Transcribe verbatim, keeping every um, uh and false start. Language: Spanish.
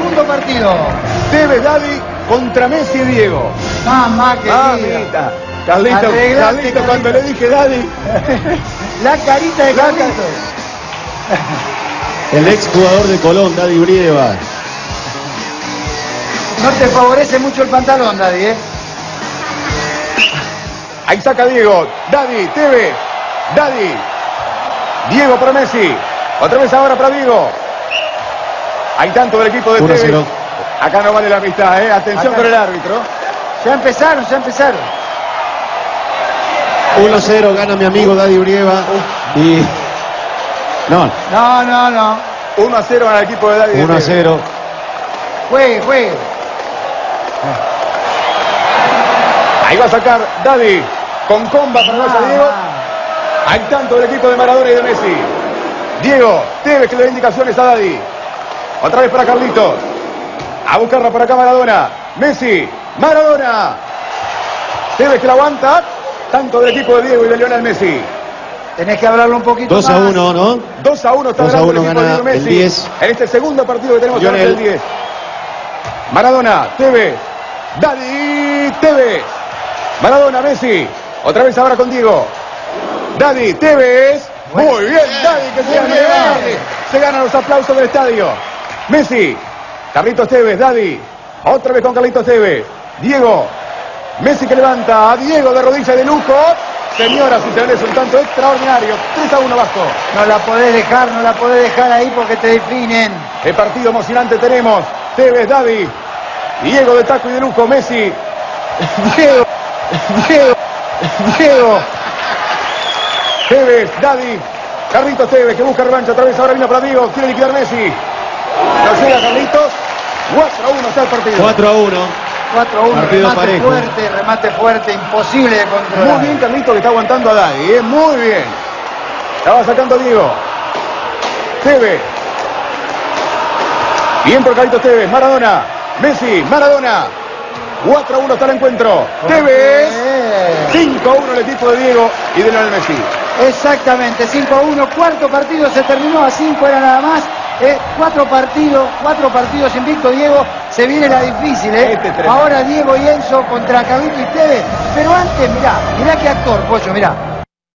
segundo partido. Tevez, Daddy contra Messi y Diego. Mamá querida. Mamita. Carlito, Arreglate, Carlito, Carlito. cuando le dije Daddy. La carita de Carlitos. El ex jugador de Colón, Daddy Brieva. No te favorece mucho el pantalón, Daddy, ¿eh? Ahí saca Diego. Daddy, Tevez. Daddy. Diego para Messi. Otra vez ahora para Diego. Hay tanto del equipo de uno a Tevez. cero. Acá no vale la amistad, ¿eh? Atención Acá. con el árbitro. Ya empezaron, ya empezaron. uno a cero, gana mi amigo Daddy Brieva. Y... No, No, no, no. uno a cero al equipo de Daddy. de uno a Tevez. cero. Juegue, juegue. Ahí va a sacar Daddy. Con comba para Goya Ah, Diego. Hay tanto del equipo de Maradona y de Messi. Diego, Tevez que le da indicaciones a Daddy. Otra vez para Carlitos. A buscarla por acá Maradona. Messi, Maradona. Tevez que la aguanta. Tanto del equipo de Diego y de Lionel Messi. Tenés que hablarlo un poquito dos más. a uno, ¿no? dos a uno está dos a ganando el uno equipo de gana Diego Messi. el diez. En este segundo partido que tenemos Lionel. el diez. Maradona, Tevez. Daddy, Tevez. Maradona, Messi. Otra vez ahora con Diego. Daddy, Tevez. Muy bien, Daddy que se gana, se gana los aplausos del estadio. Messi. Carlitos Tevez, Daddy. Otra vez con Carlitos Tevez. Diego. Messi que levanta a Diego de rodilla de lujo. Señoras y señores, un tanto extraordinario. tres a uno Vasco. No la podés dejar, no la podés dejar ahí porque te definen. El partido emocionante tenemos. Tevez, Daddy. Diego de taco y de lujo. Messi. Diego. Diego. Diego. Tevez, Daddy. Carlitos Tevez que busca revancha otra vez. Ahora vino para Diego. Quiere liquidar Messi. No llega Carlitos. cuatro a uno está el partido. cuatro a uno. cuatro a uno, Partido remate parejo. fuerte, remate fuerte, imposible de controlar. Muy bien Carlitos que está aguantando a Daddy. ¿eh? Muy bien. La va sacando Diego. Tevez. Bien por Carlitos Tevez. Maradona. Messi. Maradona. cuatro a uno está el encuentro. Tevez. cinco a uno el equipo de Diego y de Lionel Messi. Exactamente, cinco a uno, cuarto partido se terminó, a cinco era nada más. Eh, cuatro partidos, cuatro partidos invicto Diego, se viene la difícil, ¿eh? Este tremendo. Ahora Diego y Enzo contra Carlito y Tevez, pero antes, mirá, mirá qué actor, Pollo, mirá.